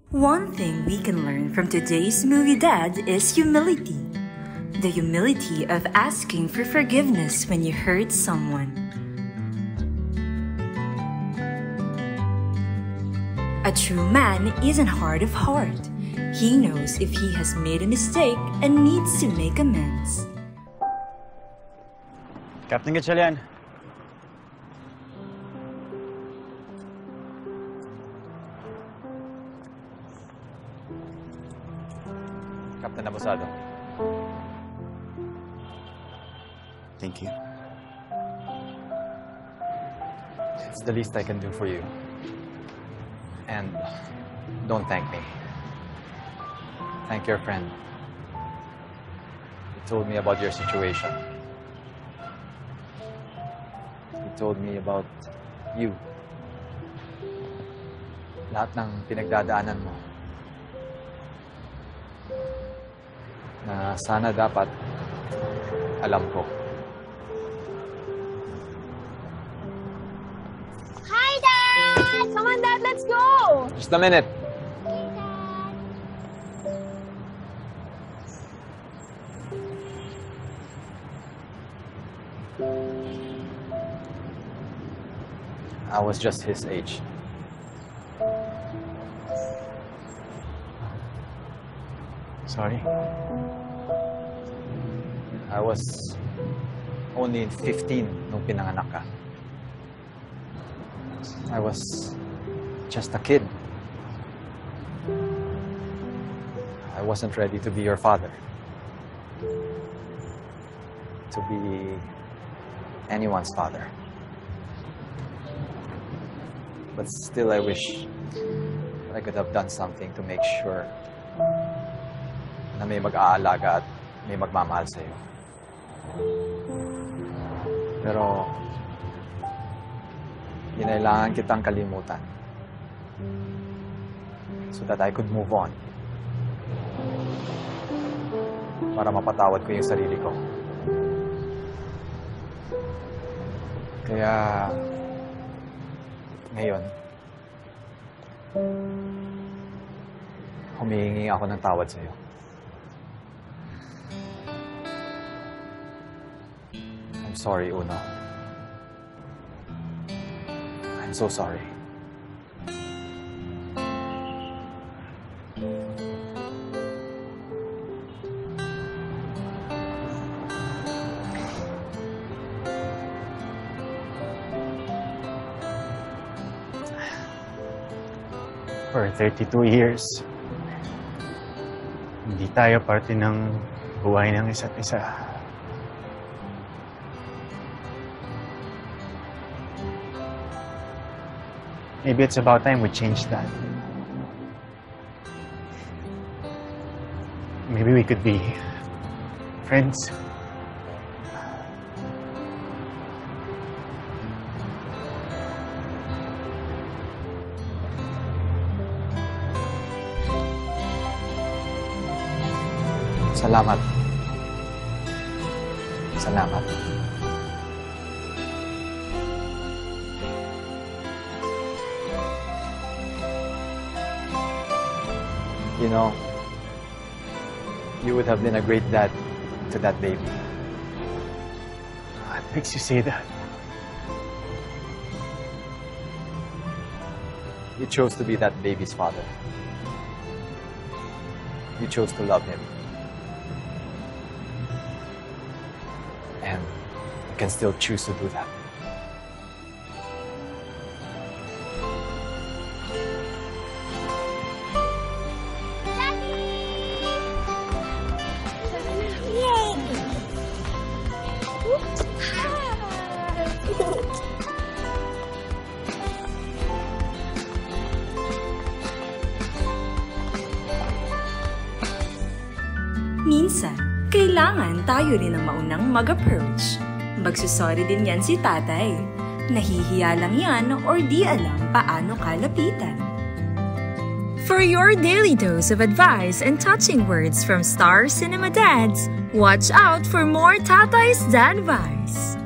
One thing we can learn from today's movie Dad is humility. The humility of asking for forgiveness when you hurt someone. A true man isn't hard of heart. He knows if he has made a mistake and needs to make amends. Captain Gatchalian. Captain Abusado. Thank you. It's the least I can do for you. And don't thank me. Thank your friend. He told me about your situation. He told me about you. Lahat ng pinagdadaanan mo. Na sana dapat alam ko. Hi, Dad! Come on, Dad, let's go! Just a minute. Okay, Dad. I was just his age. Sorry. I was only 15 nung pinanganak ka. I was just a kid. I wasn't ready to be your father. To be anyone's father. But still, I wish I could have done something to make sure na may mag-aalaga at may magmamahal sa'yo. Pero, kinailangan kitang kalimutan so that I could move on. Para mapatawad ko yung sarili ko. Kaya, ngayon, humihingi ako ng tawad sa'yo. I'm sorry, Uno. I'm so sorry. For 32 years, hindi tayo parte ng buhay ng isa't isa. Maybe it's about time we change that. Maybe we could be friends. Salamat. Salamat. You know, you would have been a great dad to that baby. What makes you say that? You chose to be that baby's father. You chose to love him. And you can still choose to do that. Minsan, kailangan tayo rin ang maunang mag-approach. Magsusorry din yan si Tatay. Nahihiya lang yan or di alam paano kalapitan. For your daily dose of advice and touching words from Star Cinema Dads, watch out for more Tatay's dADVICE.